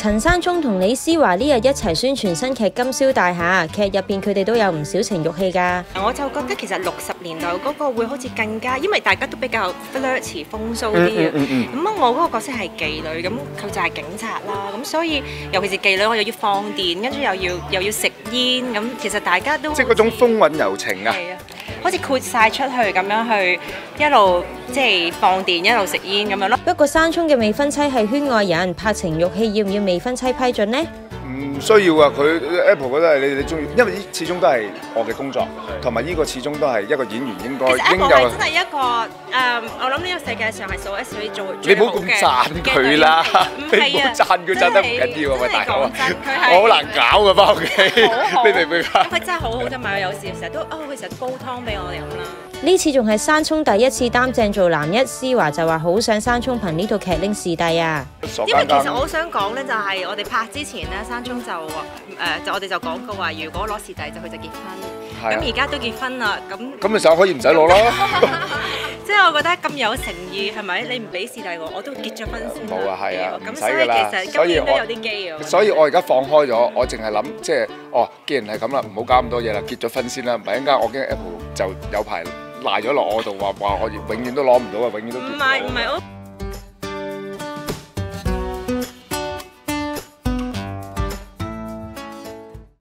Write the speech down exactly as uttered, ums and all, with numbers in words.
陳山聰同李思華呢日一齊宣傳新劇《金宵大廈》，劇入邊佢哋都有唔少情慾戲㗎。 我就覺得其實六十年代嗰個會好似更加，因為大家都比較 flirty 風騷啲啊。咁我嗰個角色係妓女，咁佢就係警察啦。咁所以尤其是妓女，我又要放電，跟住又要又要食煙，咁其實大家都即係嗰種風韻柔情啊。 係啊，好似豁晒出去咁樣去一路即係放電，一路食煙咁樣咯。 不過山聰嘅未婚妻係圈外人，拍情慾戲要唔要未婚妻批准呢？ 唔需要啊！佢 Apple 覺得係你你中意，因為呢始終都係我嘅工作，同埋呢個始終都係一個演員應該應有。 其實 Apple 係真係一個誒，我諗呢個世界上係數一數二做你唔好咁讚佢啦，你唔好讚佢讚得唔緊要啊！喂，大佬啊，我好難搞噶返屋企，你明唔明啊？ 佢真係好好啫嘛！有時成日都哦，佢成日煲湯俾我哋飲啦。 呢次仲係山聰第一次擔正做男一，思華就話好想山聰憑呢套劇拎視帝啊！ 因為其實我好想講咧，就係我哋拍之前咧，山聰就誒、呃、就我哋就講過話，如果攞視帝就佢就結婚。咁而家都結婚啦，咁咁咪就可以唔使攞咯。 即係我覺得咁有誠意係咪？你唔俾視帝我，我都結咗婚先。 冇啊，係啊，唔使咁所以㗎啦。 其實今年都有啲機啊。 所以我而家放開咗，我淨係諗即係哦，既然係咁啦，唔好搞咁多嘢啦，結咗婚先啦。唔係一陣間我驚 Apple 就有排賴咗落我度，話話我永遠都攞唔到啊，永遠都結唔到。 唔係唔係我。